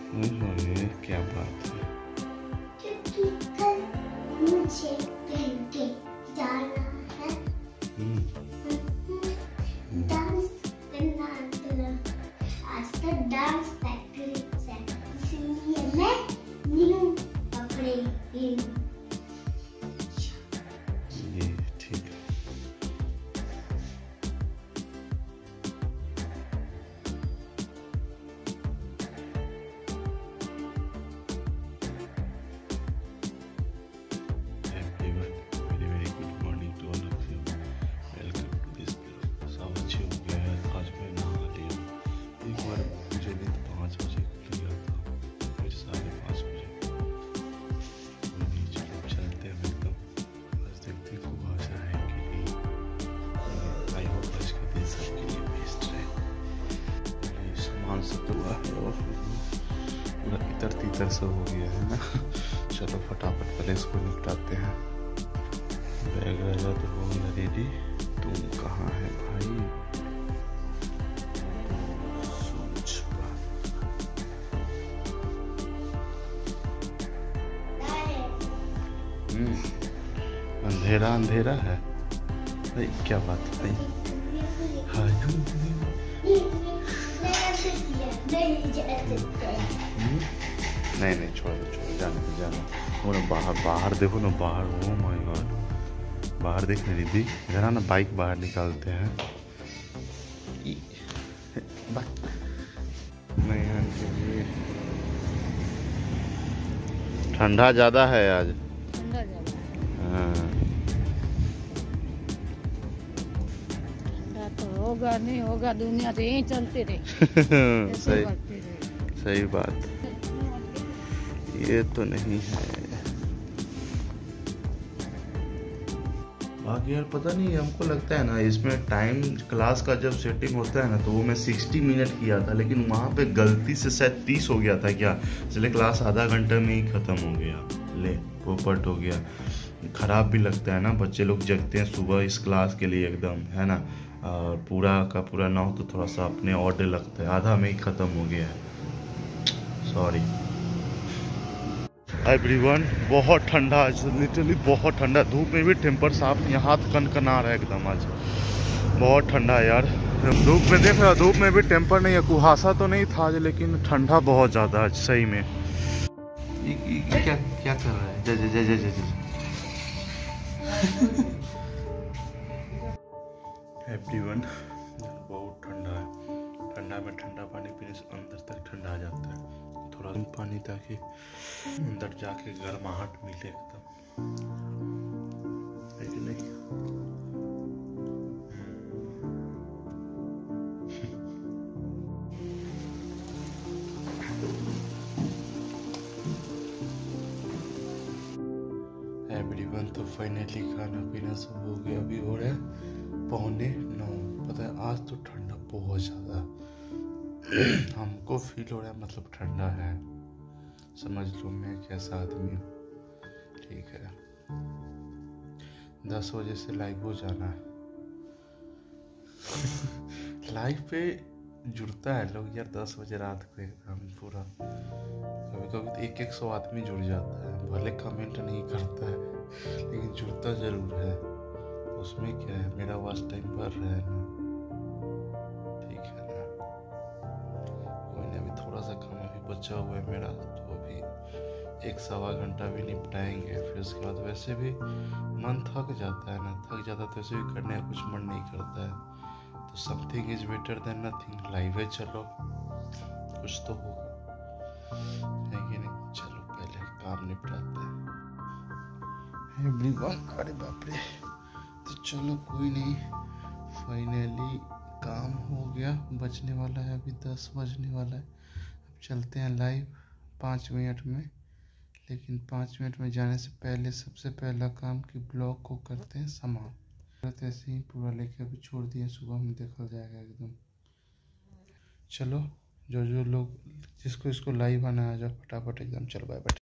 ओए, क्या बात है। क्योंकि कल मुझे पहन के जाना है डांस करना। आज तक डांस प्रैक्टिस है, इसलिए मैं न्यू कपड़े ये ठीक है। Very good morning to all of you. Welcome to this vlog। सब अच्छे हो गया है। आज मैं नहा लिया। एक बार मुझे नींद 5 बजे खुल गया था, फिर 5:30 बजे। चलो चलते हैं एकदम। आज देखते हैं कुहासा है कि नहीं। आई होप आज का दिन सबके लिए बेस्ट रहे। सामान सब तो हुआ है और पूरा इतर तीतर सब हो गया है ना। चलो फटाफट पहले इसको निपटाते हैं। बैग राजा तो हो गया रेडी। तुम कहाँ है भाई? सोच अंधेरा अंधेरा है भाई। क्या बात है भाई? नहीं नहीं, छोड़ जाने दो जाने। वो ना बाहर देखो ना, बाहर। ओ माय गॉड, बाहर देख मेरी दी। जरा ना बाइक बाहर निकालते हैं। नहीं, ठंडा ज्यादा है आज। ठंडा ज्यादा हाँ। ठंडा तो होगा नहीं होगा, दुनिया तो यही चलते रहे। सही करते रहे। सही बात। ये तो नहीं है। बाकी यार पता नहीं, हमको लगता है ना इसमें टाइम क्लास का जब सेटिंग होता है ना तो वो मैं 60 मिनट किया था, लेकिन वहाँ पे गलती से शायद 30 हो गया था क्या, इसलिए क्लास आधा घंटे में ही खत्म हो गया। ले पोपट हो गया। खराब भी लगता है ना, बच्चे लोग जगते हैं सुबह इस क्लास के लिए एकदम, है ना। और पूरा का पूरा ना हो तो थोड़ा सा अपने ऑर्डर लगता है, आधा में ही खत्म हो गया है। Sorry everyone. बहुत ठंडा आज, लिटरली बहुत ठंडा। धूप में भी टेम्पर साफ नहीं, हाथ कनकना रहा है एकदम आज। बहुत ठंडा है यार। धूप में देख रहा, धूप में भी टेम्पर नहीं है। कुहासा तो नहीं था आज, लेकिन ठंडा बहुत ज्यादा आज सही में। क्या क्या कर रहा है? जय जय जय जय जय जय। एवरीवन बहुत ठंडा है। ठंडा में ठंडा पानी पीने से अंदर तक ठंडा आ जाता है। थोड़ा पानी ताकि अंदर जाके गर्माहट मिले एकदम, है कि नहीं? एवरीवन तो फाइनली खाना पीना सब हो गया। अभी हो रहा है 8:45। पता है आज तो ठंडा बहुत ज़्यादा हमको फील हो रहा है, मतलब ठंडा है। समझ लो मैं कैसा आदमी हूँ। ठीक है, 10 बजे से लाइव हो जाना है। लाइव पे जुड़ता है लोग यार 10 बजे रात को एकदम पूरा। कभी कभी तो 100 आदमी जुड़ जाता है, भले कमेंट नहीं करता है लेकिन जुड़ता जरूर है। उसमें क्या है, मेरा वॉच टाइम बढ़ रहा है ना। ठीक है ना, कोई नहीं। अभी थोड़ा सा काम अभी बचा हुआ है मेरा, तो अभी 1-1.25 घंटा भी निपटाएंगे। फिर उसके बाद वैसे भी मन थक जाता है ना, थक जाता तो वैसे भी करने का कुछ मन नहीं करता है। तो something is better than nothing. Live है, चलो कुछ तो होगा, है कि नहीं। चलो पहले काम निपटाते हैं। अरे बाप रे। तो चलो कोई नहीं, फाइनली काम हो गया। बजने वाला है अभी 10 बजने वाला है। अब चलते हैं लाइव 5 मिनट में। लेकिन 5 मिनट में जाने से पहले सबसे पहला काम कि ब्लॉग को करते हैं सामान। ऐसे ही पूरा लेके अभी छोड़ दिए, सुबह में देखा जाएगा एकदम। चलो जो जो लोग जिसको इसको लाइव आना आ जाओ फटाफट एकदम। चलो बाय बाय।